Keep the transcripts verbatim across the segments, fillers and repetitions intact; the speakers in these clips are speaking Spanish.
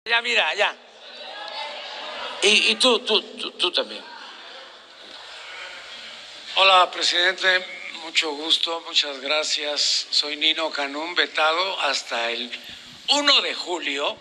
Ya, mira, ya. Y, y tú, tú, tú, tú también. Hola, presidente. Mucho gusto, muchas gracias. Soy Nino Canún, vetado hasta el uno de julio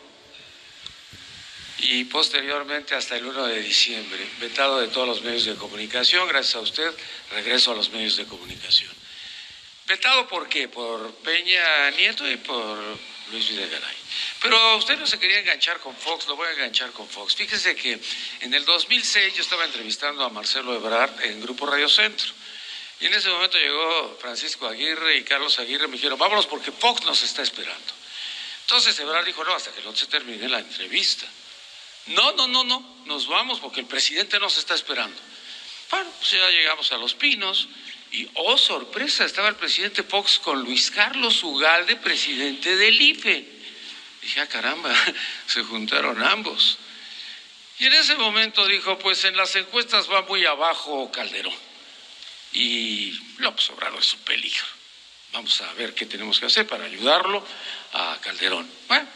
y posteriormente hasta el uno de diciembre. Vetado de todos los medios de comunicación. Gracias a usted, regreso a los medios de comunicación. ¿Vetado por qué? Por Peña Nieto y por Luis Videgaray. Pero usted no se quería enganchar con Fox, lo voy a enganchar con Fox. Fíjese que en el dos mil seis yo estaba entrevistando a Marcelo Ebrard en Grupo Radio Centro. Y en ese momento llegó Francisco Aguirre y Carlos Aguirre, me dijeron, vámonos porque Fox nos está esperando. Entonces Ebrard dijo, no, hasta que no se termine la entrevista. No, no, no, no, nos vamos porque el presidente nos está esperando. Bueno, pues ya llegamos a Los Pinos. Y, oh, sorpresa, estaba el presidente Fox con Luis Carlos Ugalde, presidente del I F E. Dije, ah, caramba, se juntaron ambos. Y en ese momento dijo, pues en las encuestas va muy abajo Calderón. Y López Obrador es un peligro. Vamos a ver qué tenemos que hacer para ayudarlo a Calderón. Bueno,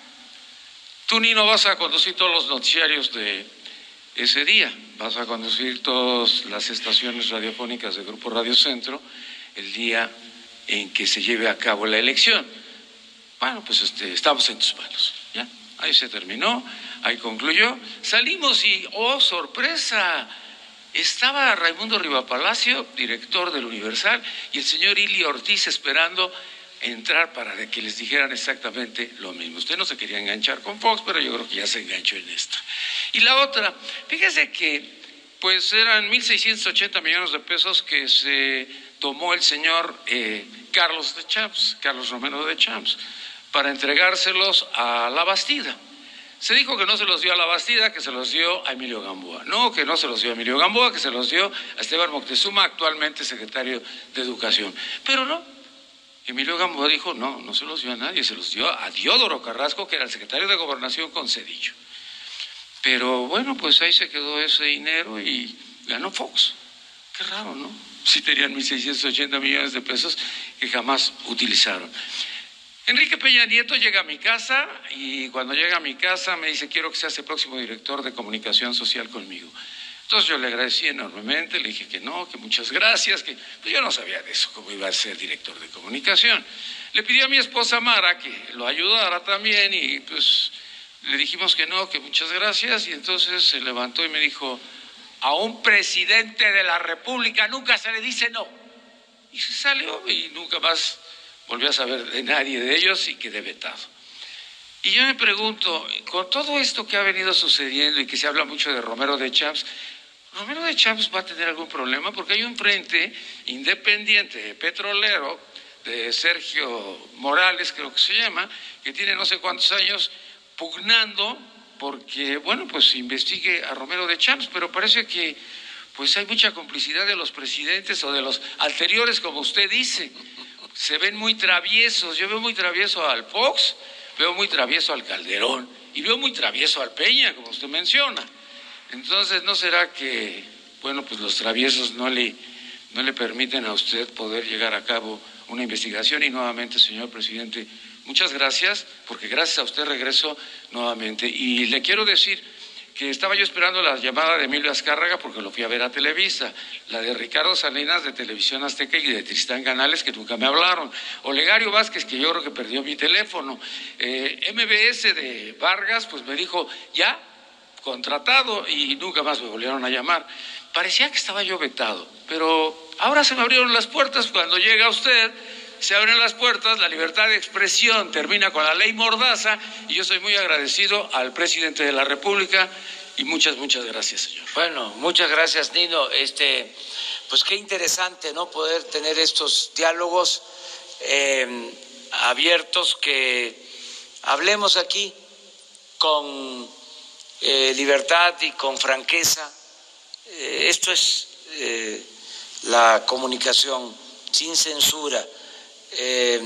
tú, Nino, vas a conducir todos los noticiarios de ese día. Vas a conducir todas las estaciones radiofónicas de Grupo Radio Centro el día en que se lleve a cabo la elección. Bueno, pues este, estamos en tus manos. Ya, ahí se terminó, ahí concluyó. Salimos y, oh, sorpresa, estaba Raimundo Rivapalacio, director del Universal, y el señor Ili Ortiz esperando entrar para que les dijeran exactamente lo mismo. Usted no se quería enganchar con Fox, pero yo creo que ya se enganchó en esto. Y la otra, fíjese que pues eran mil seiscientos ochenta millones de pesos que se tomó el señor eh, Carlos de Champs, Carlos Romero de Champs, para entregárselos a La Bastida. Se dijo que no se los dio a La Bastida, que se los dio a Emilio Gamboa. No, que no se los dio a Emilio Gamboa, que se los dio a Esteban Moctezuma, actualmente secretario de Educación. Pero no, Emilio Gamboa dijo, no, no se los dio a nadie, se los dio a Diodoro Carrasco, que era el secretario de Gobernación con Zedillo. Pero bueno, pues ahí se quedó ese dinero y ganó Fox. Qué raro, ¿no? Sí tenían mil seiscientos ochenta millones de pesos que jamás utilizaron. Enrique Peña Nieto llega a mi casa y cuando llega a mi casa me dice, quiero que seas el próximo director de comunicación social conmigo. Entonces yo le agradecí enormemente, le dije que no, que muchas gracias, que pues yo no sabía de eso, cómo iba a ser director de comunicación. Le pidió a mi esposa Mara que lo ayudara también y pues le dijimos que no, que muchas gracias, y entonces se levantó y me dijo, a un presidente de la República nunca se le dice no. Y se salió y nunca más volvió a saber de nadie de ellos y quedé vetado. Y yo me pregunto, con todo esto que ha venido sucediendo y que se habla mucho de Romero de Champs, ¿Romero de Champs va a tener algún problema? Porque hay un frente independiente petrolero de Sergio Morales, creo que se llama, que tiene no sé cuántos años pugnando porque, bueno, pues investigue a Romero de Champs, pero parece que pues hay mucha complicidad de los presidentes o de los anteriores, como usted dice. Se ven muy traviesos, yo veo muy travieso al Fox, veo muy travieso al Calderón y veo muy travieso al Peña, como usted menciona. Entonces, ¿no será que, bueno, pues los traviesos no le, no le permiten a usted poder llegar a cabo una investigación? Y nuevamente, señor presidente, muchas gracias, porque gracias a usted regreso nuevamente. Y le quiero decir que estaba yo esperando la llamada de Emilio Azcárraga porque lo fui a ver a Televisa, la de Ricardo Salinas de Televisión Azteca y de Tristán Canales, que nunca me hablaron, Olegario Vázquez, que yo creo que perdió mi teléfono, eh, M B S de Vargas, pues me dijo, ya, contratado, y nunca más me volvieron a llamar. Parecía que estaba yo vetado, pero ahora se me abrieron las puertas cuando llega usted. Se abren las puertas, la libertad de expresión termina con la ley Mordaza y yo soy muy agradecido al presidente de la República y muchas, muchas gracias, señor. Bueno, muchas gracias, Nino. Este, pues qué interesante, ¿no? Poder tener estos diálogos eh, abiertos, que hablemos aquí con eh, libertad y con franqueza. Eh, esto es eh, la comunicación sin censura. Eh,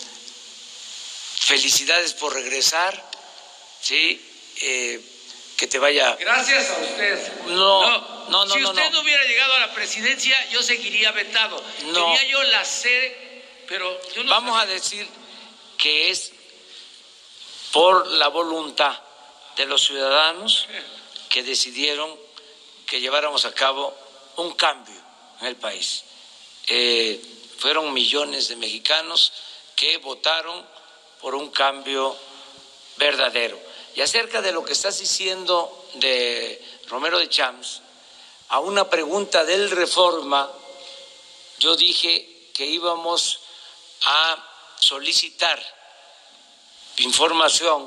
felicidades por regresar, sí, eh, que te vaya. Gracias a usted. No, no, no, no. Si usted no, no hubiera llegado a la presidencia, yo seguiría vetado. No. Tenía yo la sede, pero yo no Vamos sabía. a decir que es por la voluntad de los ciudadanos que decidieron que lleváramos a cabo un cambio en el país. Eh, fueron millones de mexicanos que votaron por un cambio verdadero. Y acerca de lo que estás diciendo de Romero de Champs, a una pregunta del Reforma, yo dije que íbamos a solicitar información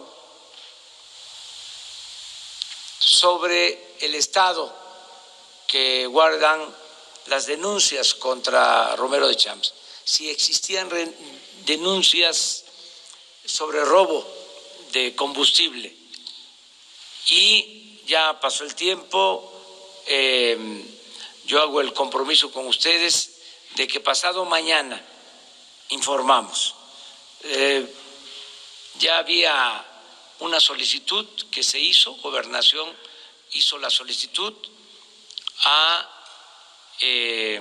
sobre el estado que guardan las denuncias contra Romero de Champs, si existían denuncias sobre robo de combustible. Y ya pasó el tiempo, eh, yo hago el compromiso con ustedes de que pasado mañana informamos. Eh, ya había una solicitud que se hizo, Gobernación hizo la solicitud a eh,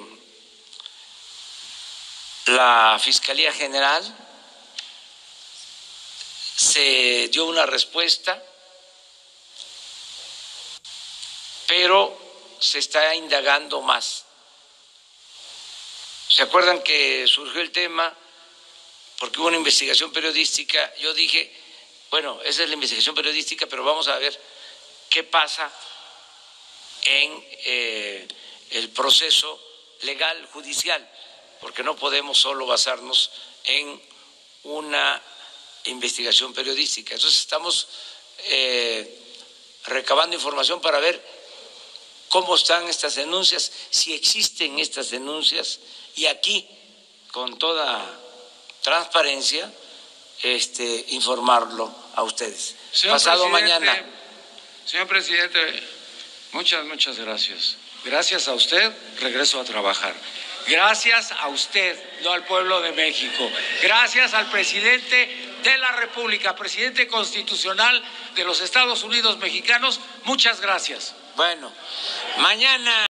la Fiscalía General, se dio una respuesta, pero se está indagando más. ¿Se acuerdan que surgió el tema porque hubo una investigación periodística? Yo dije, bueno, esa es la investigación periodística, pero vamos a ver qué pasa en eh, el proceso legal, judicial, porque no podemos solo basarnos en una investigación periodística. Entonces estamos eh, recabando información para ver cómo están estas denuncias, si existen estas denuncias, y aquí, con toda transparencia, este, informarlo a ustedes. Señor Pasado presidente, mañana. Señor presidente, muchas, muchas gracias. Gracias a usted, regreso a trabajar. Gracias a usted, no al pueblo de México. Gracias al presidente de la República, presidente constitucional de los Estados Unidos mexicanos. Muchas gracias. Bueno, mañana.